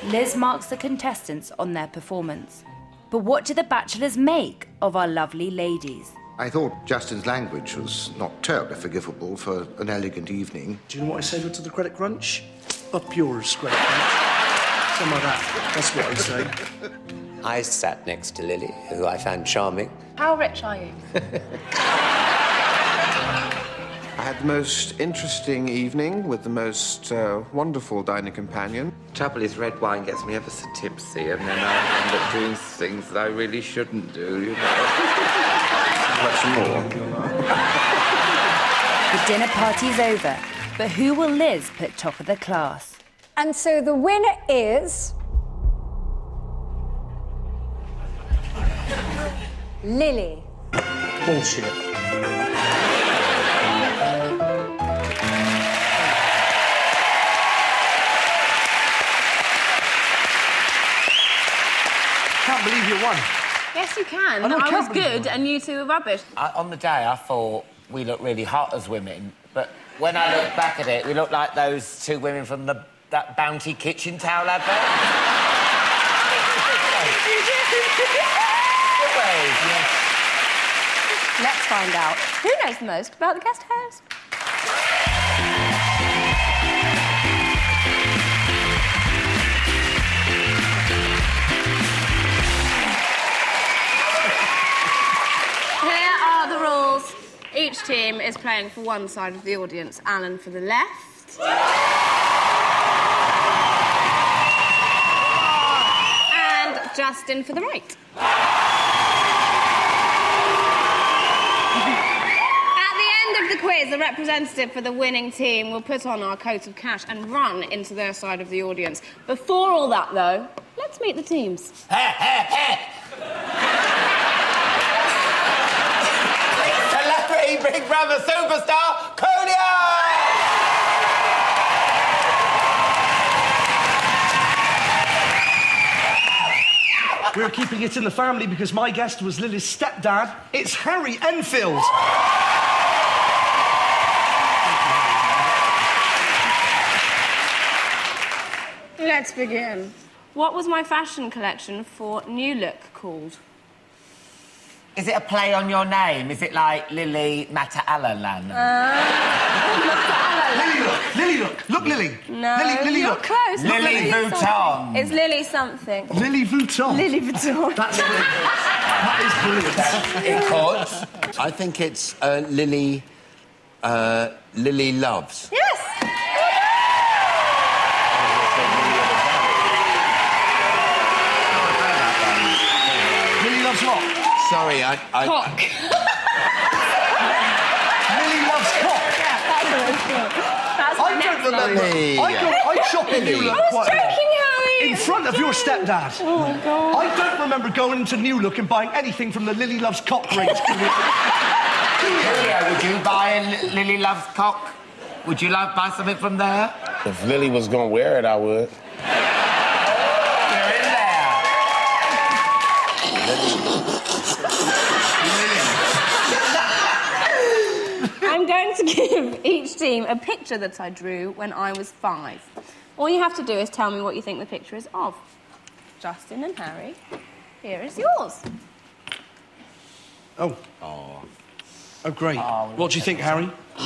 Liz marks the contestants on their performance. But what do the bachelors make of our lovely ladies? I thought Justin's language was not terribly forgivable for an elegant evening. Do you know what I say to the credit crunch? Up yours, credit crunch. Something like that. That's what I say. I sat next to Lily, who I found charming. How rich are you? I had the most interesting evening with the most wonderful dining companion. Trouble is, red wine gets me ever so tipsy, and then I end up doing things that I really shouldn't do, you know. Much more. The dinner party's over, but who will Liz put top of the class? And so the winner is... Lily. Bullshit. Can't believe you won. Yes, you can. I I was good and you two were rubbish. On the day, I thought we looked really hot as women, but when I look back at it, we look like those two women from that Bounty kitchen towel advert. Let's find out. Who knows the most about the guest host? Here are the rules. Each team is playing for one side of the audience. Alan for the left. And Justin for the right. The quiz, the representative for the winning team will put on our coat of cash and run into their side of the audience. Before all that, though, let's meet the teams. Celebrity Big Brother superstar, Coolio! We're keeping it in the family because my guest was Lily's stepdad. It's Harry Enfield. Let's begin. What was my fashion collection for New Look called? Is it a play on your name? Is it like Lily Mata-Alalan? Lily look. Look, Lily. No, Lily you're look. close. Lily Vuitton. It's Lily something. Lily Vuitton. Lily Vuitton. That's brilliant. That is brilliant. It could. I think it's Lily... Lily Loves. Yes! Lily loves what? Sorry, I... Cock. Lily loves cock. Yeah, that's what it's called. That's the I next don't remember. line. I shop in New Look I was quite a lot. joking, Harry. In front of your stepdad. Oh, my God. I don't remember going into New Look and buying anything from the Lily Loves Cock range. Yeah, would you buy a Lily Loves Cock? Would you like buy something from there? If Lily was gonna wear it, I would. You're in there. I'm going to give each team a picture that I drew when I was 5. All you have to do is tell me what you think the picture is of. Justin and Harry, here is yours. Oh, great. What do you think, Harry?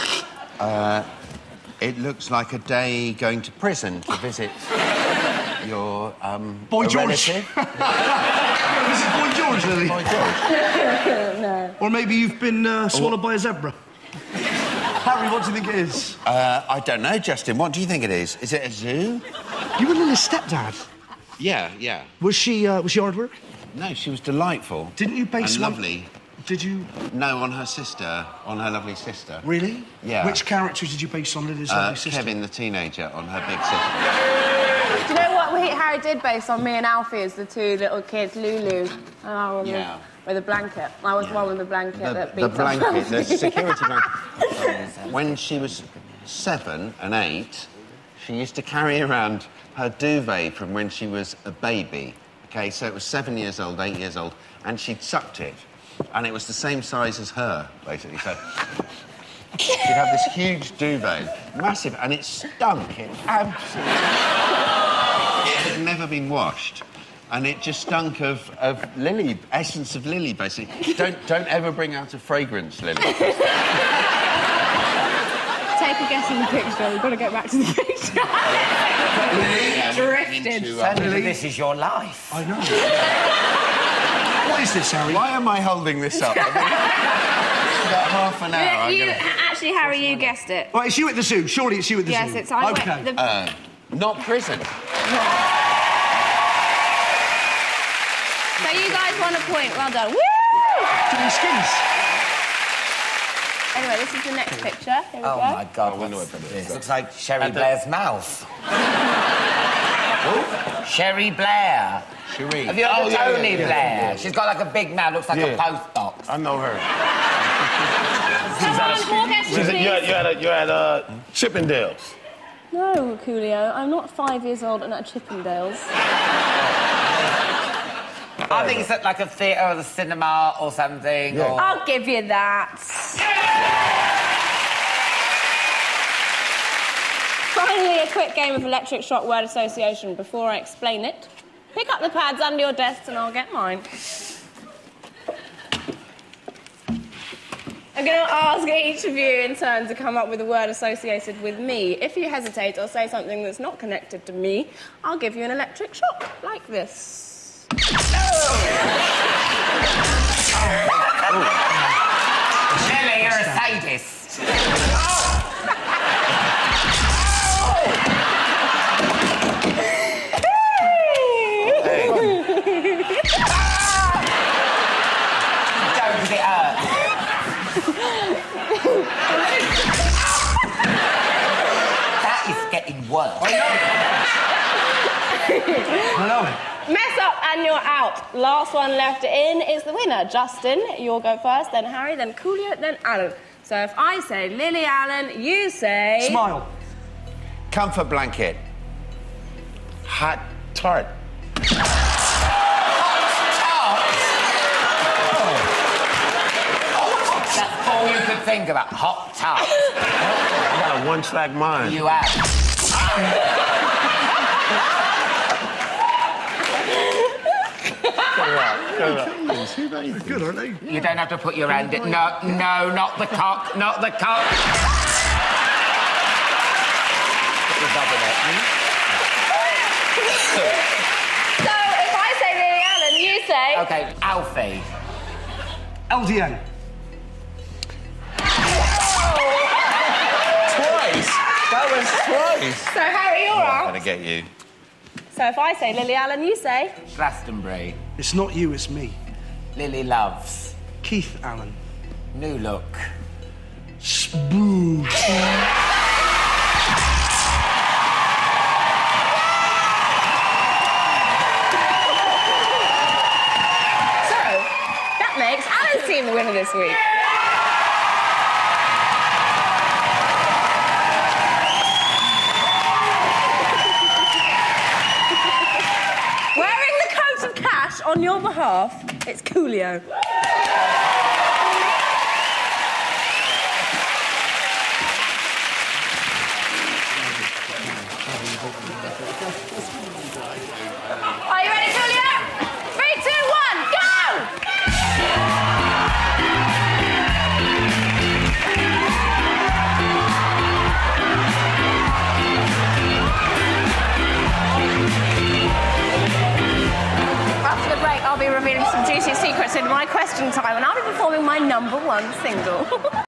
It looks like a day going to prison to visit your, Boy a George. relative. This is Boy George, Lily. Boy George. No. Or maybe you've been swallowed by a zebra. Harry, what do you think it is? I don't know, Justin. What do you think it is? Is it a zoo? You were Lily's stepdad. Yeah. Was she hard work? No, she was delightful. Didn't you base and one... lovely. Did you? No, on her sister, on her lovely sister. Really? Yeah. Which character did you base on Lily's lovely sister? Kevin, the teenager, on her big sister. Do you know what Harry did base on me and Alfie as the two little kids, Lulu and I was with a blanket. I was one with the blanket that beat the blanket, up the security blanket. When she was 7 and 8, she used to carry around her duvet from when she was a baby. OK, so it was 7 years old, 8 years old, and she'd sucked it. And it was the same size as her, basically. So she'd have this huge duvet, massive, and it stunk. It absolutely... had never been washed. And it just stunk of lily, essence of lily, basically. Don't ever bring out a fragrance, Lily. Take a guess in the picture. We've got to get back to the picture. Drifted. Suddenly, this is your life. I know. What is this, Harry? Why am I holding this up? I mean, about half an hour. Actually, Harry, you guessed it. Well, it's you at the zoo. Surely it's you at the zoo. Yes, it's I. OK. Not prison. So you guys won a point. Well done. Woo! Doing skins. Anyway, this is the next picture. Here we go. Oh, my God. This looks like Sherry Blair's mouth. Sherry Blair. Cherie. Have you heard of Tony Blair? She's got like a big mouth, looks like a post box. I know her. Someone, more guesses, please. You're at Chippendales. No, Coolio, I'm not 5 years old and at Chippendales. I think it's at like a theatre or the cinema or something. Yeah. Or... I'll give you that. Finally, a quick game of electric shock word association before I explain it. Pick up the pads under your desks and I'll get mine. I'm going to ask each of you in turn to come up with a word associated with me. If you hesitate or say something that's not connected to me, I'll give you an electric shock, like this. Lily, you're a sadist. Don't get hurt. That is getting worse. I know it. Mess up and you're out. Last one left in is the winner. Justin, you'll go first, then Harry, then Coolio, then Alan. So if I say Lily Allen, you say... Smile. Comfort blanket. Hot tart. That's all you could think about. Hot tub. I got a one-track mind. You have. Good, aren't they? You don't have to put your hand in. No, no, not the cock, not the cock. Put your dog in it. So if I say Lily Allen, you say... OK, Alfie. LDN. Twice? That was twice. So Harry, you're I'm out. going to get you. So if I say Lily Allen, you say... Glastonbury. It's not you, it's me. Lily Loves. Keith Allen. New Look. Smooth. So that makes Alan's team the winner this week. Wearing the coat of cash on your behalf, it's Coolio. Are you ready, Coolio? 3, 2, 1, go! After the break, I'll be revealing some juicy secrets in my question time, and I'll be performing my #1 single.